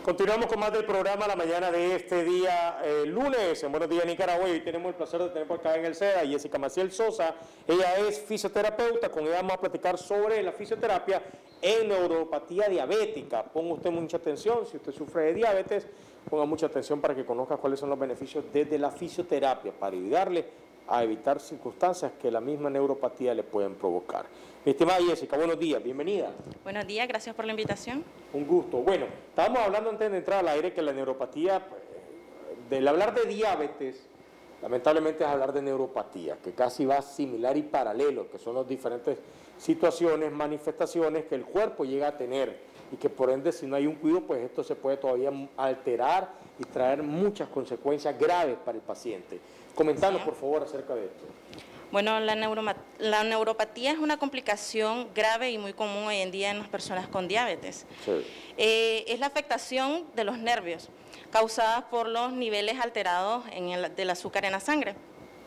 Continuamos con más del programa la mañana de este día, lunes, en Buenos Días Nicaragua. Y hoy tenemos el placer de tener por acá en el SEDA a Jessica Maciel Sosa. Ella es fisioterapeuta, con ella vamos a platicar sobre la fisioterapia en neuropatía diabética. Ponga usted mucha atención, si usted sufre de diabetes, ponga mucha atención para que conozca cuáles son los beneficios desde la fisioterapia, para ayudarle a evitar circunstancias que la misma neuropatía le pueden provocar. Mi estimada Jessica, buenos días, bienvenida. Buenos días, gracias por la invitación. Un gusto. Bueno, estábamos hablando antes de entrar al aire que la neuropatía, del hablar de diabetes, lamentablemente es hablar de neuropatía, que casi va similar y paralelo, que son las diferentes situaciones, manifestaciones que el cuerpo llega a tener y que por ende si no hay un cuidado, pues esto se puede todavía alterar y traer muchas consecuencias graves para el paciente. Comentanos, por favor, acerca de esto. Bueno, la neuropatía es una complicación grave y muy común hoy en día en las personas con diabetes. Sí. Es la afectación de los nervios causada por los niveles alterados del azúcar en la sangre.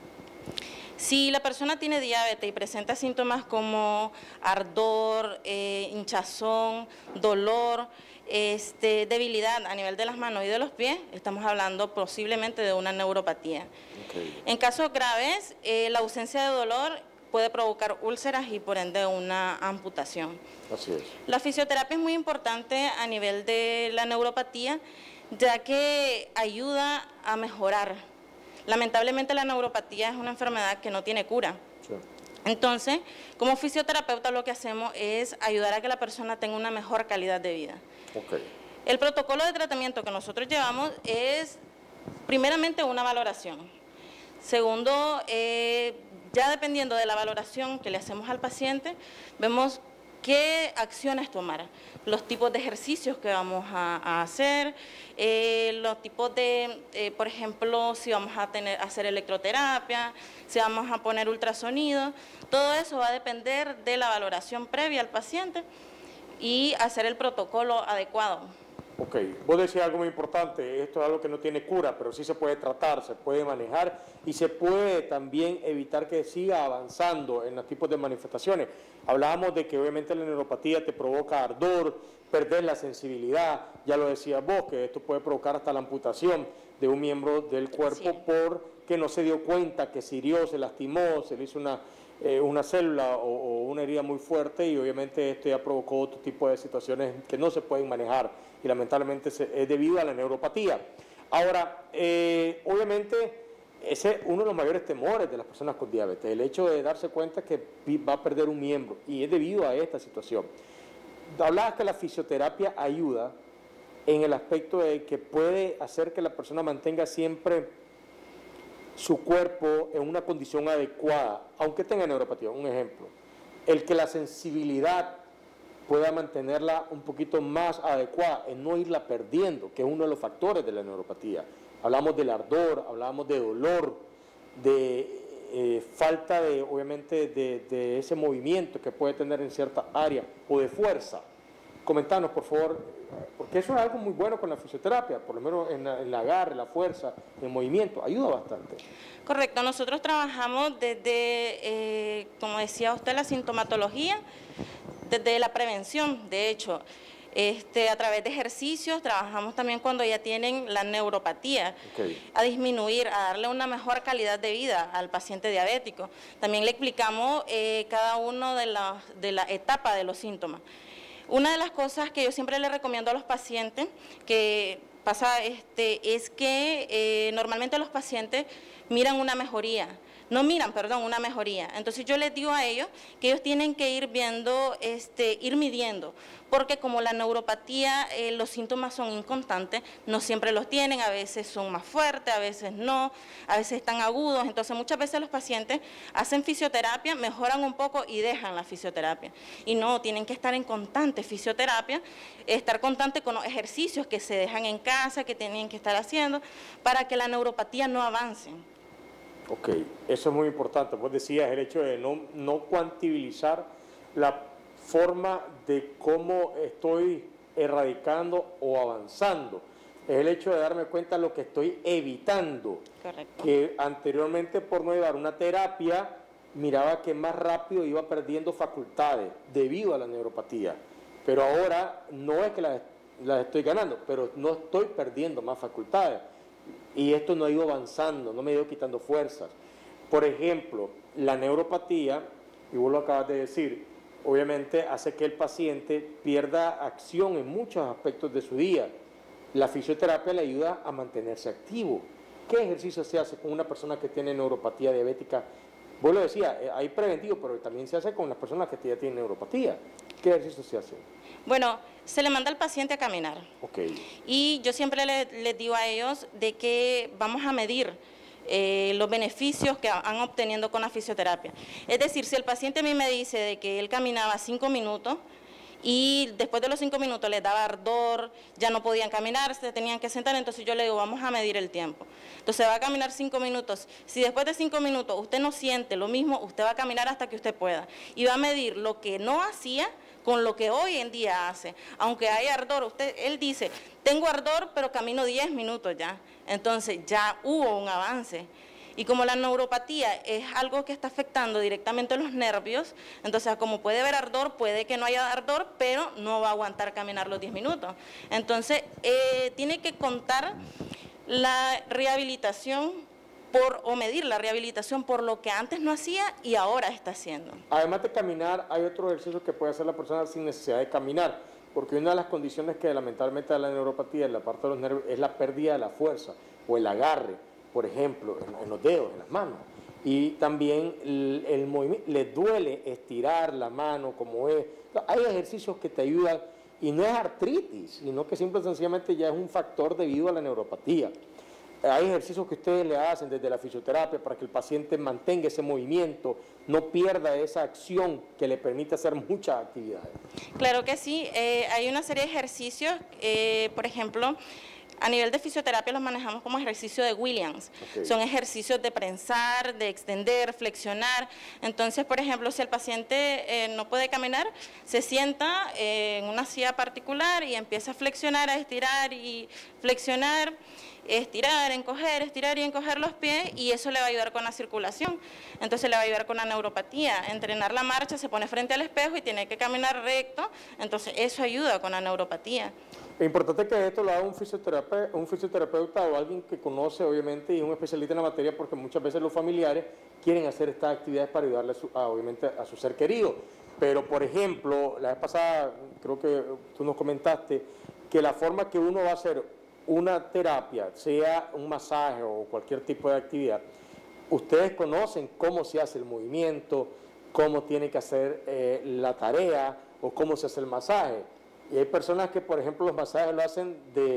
Si la persona tiene diabetes y presenta síntomas como ardor, hinchazón, dolor, debilidad a nivel de las manos y de los pies, estamos hablando posiblemente de una neuropatía. Okay. En casos graves, la ausencia de dolor puede provocar úlceras y por ende una amputación. Así es. La fisioterapia es muy importante a nivel de la neuropatía, ya que ayuda a mejorar. Lamentablemente la neuropatía es una enfermedad que no tiene cura. Sí. Entonces, como fisioterapeuta lo que hacemos es ayudar a que la persona tenga una mejor calidad de vida. Okay. El protocolo de tratamiento que nosotros llevamos es primeramente una valoración. Segundo, ya dependiendo de la valoración que le hacemos al paciente, vemos qué acciones tomar, los tipos de ejercicios que vamos a hacer, los tipos de, por ejemplo, si vamos a hacer electroterapia, si vamos a poner ultrasonido, todo eso va a depender de la valoración previa al paciente y hacer el protocolo adecuado. Ok, vos decías algo muy importante, esto es algo que no tiene cura, pero sí se puede tratar, se puede manejar y se puede también evitar que siga avanzando en los tipos de manifestaciones. Hablábamos de que obviamente la neuropatía te provoca ardor, perder la sensibilidad, ya lo decías vos, que esto puede provocar hasta la amputación de un miembro del cuerpo porque no se dio cuenta que se hirió, se lastimó, se le hizo una célula o una herida muy fuerte y obviamente esto ya provocó otro tipo de situaciones que no se pueden manejar y lamentablemente es debido a la neuropatía. Ahora, obviamente ese es uno de los mayores temores de las personas con diabetes, el hecho de darse cuenta que va a perder un miembro y es debido a esta situación. Hablabas que la fisioterapia ayuda en el aspecto de que puede hacer que la persona mantenga siempre su cuerpo en una condición adecuada, aunque tenga neuropatía. Un ejemplo, el que la sensibilidad pueda mantenerla un poquito más adecuada, en no irla perdiendo, que es uno de los factores de la neuropatía. Hablamos del ardor, hablamos de dolor, de falta de, obviamente, de ese movimiento que puede tener en cierta área o de fuerza. Comentanos, por favor, porque eso es algo muy bueno con la fisioterapia, por lo menos en el agarre, la fuerza, el movimiento, ayuda bastante. Correcto, nosotros trabajamos desde, como decía usted, la sintomatología, desde la prevención, de hecho, a través de ejercicios, trabajamos también cuando ya tienen la neuropatía, a disminuir, a darle una mejor calidad de vida al paciente diabético. También le explicamos cada uno de la etapa de los síntomas. Una de las cosas que yo siempre le recomiendo a los pacientes que pasa es que normalmente los pacientes miran una mejoría. No miran, perdón, una mejoría. Entonces yo les digo a ellos que ellos tienen que ir viendo, ir midiendo, porque como la neuropatía, los síntomas son inconstantes, no siempre los tienen, a veces son más fuertes, a veces no, a veces están agudos. Entonces muchas veces los pacientes hacen fisioterapia, mejoran un poco y dejan la fisioterapia. Y no, tienen que estar en constante fisioterapia, estar constante con los ejercicios que se dejan en casa, que tienen que estar haciendo, para que la neuropatía no avance. Ok, eso es muy importante. Vos decías el hecho de no cuantibilizar la forma de cómo estoy erradicando o avanzando. Es el hecho de darme cuenta de lo que estoy evitando. Correcto. Que anteriormente, por no llevar una terapia, miraba que más rápido iba perdiendo facultades debido a la neuropatía. Pero ahora no es que las las estoy ganando, pero no estoy perdiendo más facultades. Y esto no ha ido avanzando, no me ha ido quitando fuerzas. Por ejemplo, la neuropatía, y vos lo acabas de decir, obviamente hace que el paciente pierda acción en muchos aspectos de su día. La fisioterapia le ayuda a mantenerse activo. ¿Qué ejercicio se hace con una persona que tiene neuropatía diabética? Vos lo decías, hay preventivo, pero también se hace con las personas que ya tienen neuropatía. ¿Qué ejercicio se hace? Bueno, se le manda al paciente a caminar. Okay. Y yo siempre les digo a ellos de que vamos a medir los beneficios que van obteniendo con la fisioterapia. Es decir, si el paciente a mí me dice de que él caminaba 5 minutos, y después de los 5 minutos les daba ardor, ya no podían caminar, se tenían que sentar, entonces yo le digo, vamos a medir el tiempo. Entonces va a caminar 5 minutos, si después de 5 minutos usted no siente lo mismo, usted va a caminar hasta que usted pueda. Y va a medir lo que no hacía con lo que hoy en día hace. Aunque hay ardor, él dice, tengo ardor, pero camino 10 minutos ya. Entonces ya hubo un avance. Y como la neuropatía es algo que está afectando directamente los nervios, entonces como puede haber ardor, puede que no haya ardor, pero no va a aguantar caminar los 10 minutos. Entonces tiene que contar la rehabilitación o medir la rehabilitación por lo que antes no hacía y ahora está haciendo. Además de caminar, hay otros ejercicios que puede hacer la persona sin necesidad de caminar, porque una de las condiciones que lamentablemente da la neuropatía en la parte de los nervios es la pérdida de la fuerza o el agarre, por ejemplo, en los dedos, en las manos. Y también el movimiento, le duele estirar la mano como es. Hay ejercicios que te ayudan y no es artritis, sino que simple y sencillamente ya es un factor debido a la neuropatía. Hay ejercicios que ustedes le hacen desde la fisioterapia para que el paciente mantenga ese movimiento, no pierda esa acción que le permite hacer muchas actividades. Claro que sí, hay una serie de ejercicios, por ejemplo, a nivel de fisioterapia los manejamos como ejercicio de Williams. Okay. Son ejercicios de prensar, de extender, flexionar. Entonces, por ejemplo, si el paciente no puede caminar, se sienta en una silla particular y empieza a flexionar, a estirar y flexionar, estirar y encoger los pies, y eso le va a ayudar con la circulación. Entonces le va a ayudar con la neuropatía. Entrenar la marcha, se pone frente al espejo y tiene que caminar recto, entonces eso ayuda con la neuropatía. Es importante que esto lo haga un fisioterapeuta o alguien que conoce, obviamente, y es un especialista en la materia, porque muchas veces los familiares quieren hacer estas actividades para ayudarle, obviamente, a su ser querido. Pero, por ejemplo, la vez pasada, creo que tú nos comentaste que la forma que uno va a hacer una terapia, sea un masaje o cualquier tipo de actividad, ustedes conocen cómo se hace el movimiento, cómo tiene que hacer la tarea o cómo se hace el masaje. Y hay personas que, por ejemplo, los masajes lo hacen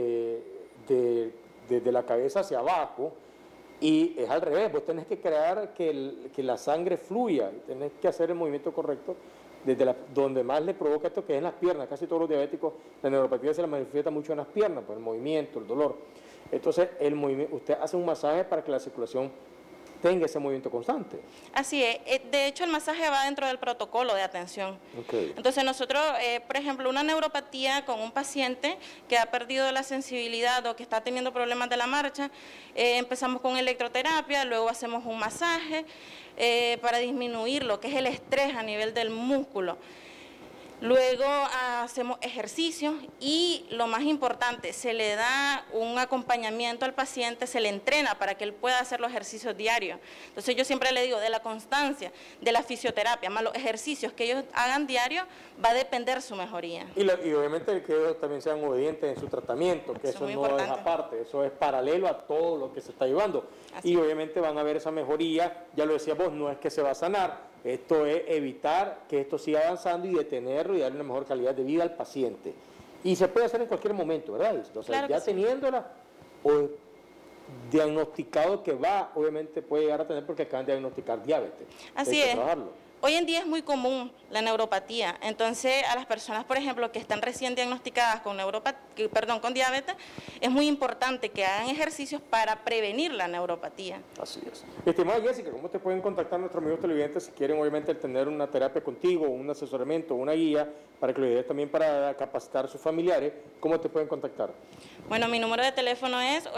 desde la cabeza hacia abajo, y es al revés. Vos tenés que crear que la sangre fluya, y tenés que hacer el movimiento correcto desde donde más le provoca esto, que es en las piernas. Casi todos los diabéticos, la neuropatía se la manifiesta mucho en las piernas, por el movimiento, el dolor. Entonces, usted hace un masaje para que la circulación tenga ese movimiento constante. Así es. De hecho, el masaje va dentro del protocolo de atención. Okay. Entonces, nosotros, por ejemplo, una neuropatía con un paciente que ha perdido la sensibilidad o que está teniendo problemas de la marcha, empezamos con electroterapia, luego hacemos un masaje para disminuir lo que es el estrés a nivel del músculo. Luego hacemos ejercicios y lo más importante, se le da un acompañamiento al paciente, se le entrena para que él pueda hacer los ejercicios diarios. Entonces yo siempre le digo, de la constancia, de la fisioterapia, más los ejercicios que ellos hagan diarios, va a depender su mejoría. Y obviamente que ellos también sean obedientes en su tratamiento, que eso no es aparte, eso es paralelo a todo lo que se está llevando. Así. Y obviamente van a ver esa mejoría, ya lo decía vos, no es que se va a sanar. Esto es evitar que esto siga avanzando y detenerlo y darle una mejor calidad de vida al paciente. Y se puede hacer en cualquier momento, ¿verdad? Entonces, claro, ya teniéndola o diagnosticado que obviamente puede llegar a tener, porque acaban de diagnosticar diabetes. Así es. Hoy en día es muy común la neuropatía, entonces a las personas, por ejemplo, que están recién diagnosticadas con diabetes, es muy importante que hagan ejercicios para prevenir la neuropatía. Así es. Estimada Jessica, ¿cómo te pueden contactar nuestros amigos televidentes si quieren, obviamente, tener una terapia contigo, un asesoramiento, una guía, para que lo ayudes también para capacitar a sus familiares? ¿Cómo te pueden contactar? Bueno, mi número de teléfono es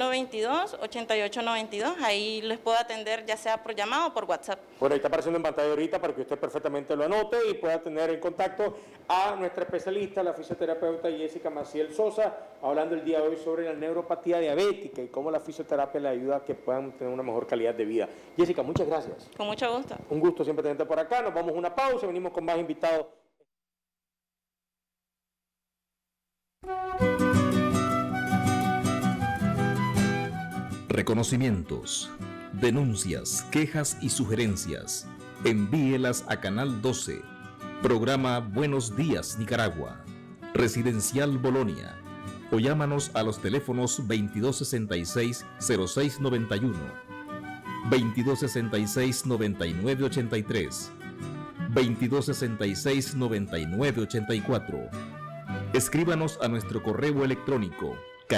8122-8892, ahí les puedo atender ya sea por llamada o por WhatsApp. Bueno, ahí está apareciendo en pantalla ahorita para que usted perfectamente lo anote y pueda tener en contacto a nuestra especialista, la fisioterapeuta Jessica Maciel Sosa, hablando el día de hoy sobre la neuropatía diabética y cómo la fisioterapia le ayuda a que puedan tener una mejor calidad de vida. Jessica, muchas gracias. Con mucho gusto. Un gusto siempre tenerte por acá. Nos vamos a una pausa, venimos con más invitados. Reconocimientos, denuncias, quejas y sugerencias. Envíelas a Canal 12. Programa Buenos Días Nicaragua. Residencial Bolonia. O llámanos a los teléfonos 2266-0691, 2266-9983, 2266-9984. Escríbanos a nuestro correo electrónico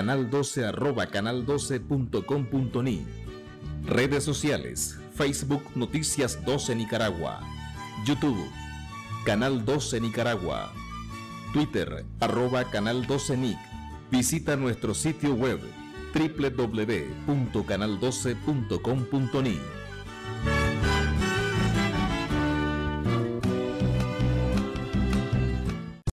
canal12@canal12.com.ni. Redes sociales: Facebook Noticias 12 Nicaragua, YouTube Canal 12 Nicaragua, Twitter @Canal 12 Nic. Visita nuestro sitio web www.canal12.com.ni.